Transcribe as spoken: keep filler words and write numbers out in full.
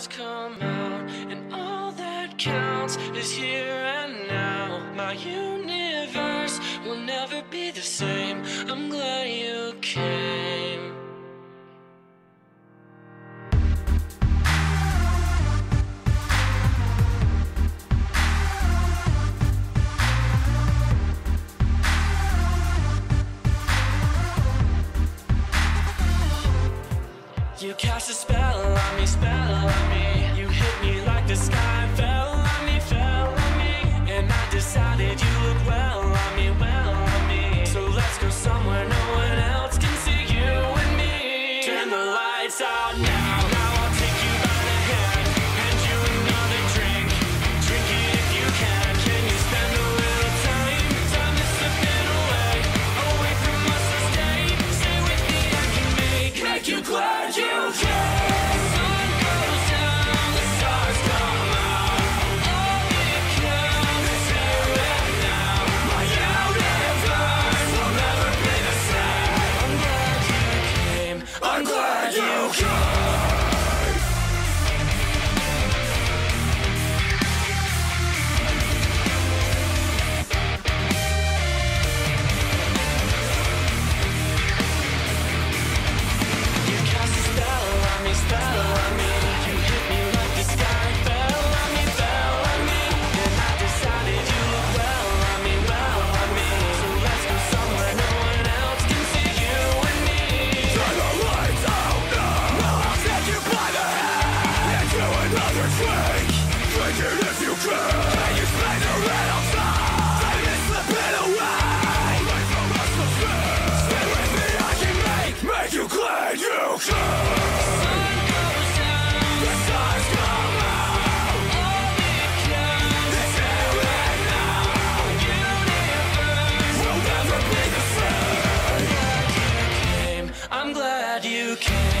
come out, and all that counts is here and now. My universe will never be the same. I'm glad you came. You cast a spell on me, spell on me. You hit me like the sky fell on me, fell on me. And I decided you look well on me, well on me. So let's go somewhere no one else can see you and me. Turn the lights out now. Now I'll take you by the hand, hand you another drink. Drink it if you can. Can you spend a little time? Time to slip it away, away from us to stay. Stay with me, I can make, make you glad you came. Sun goes down, the stars come out. All it counts is here and now. My universe will never be the same. I'm glad you came. I'm glad you came. You cast a spell on me, spell on me. You hit me like the sky fell on me, fell on me. And I decided you look well on me, well on me. So let's go somewhere no one else can see you and me. Turn the lights out now. Now I'll take you by the hand, hand you another drink. Drink it if you can. Can you spend a little time? Take it, slip it away, away from us to stay. Stay with me, I can make, make you glad you came. Sun goes down, the stars come out. All it counts is here and now. Universe will never be the same. I'm glad you came. I'm glad you came.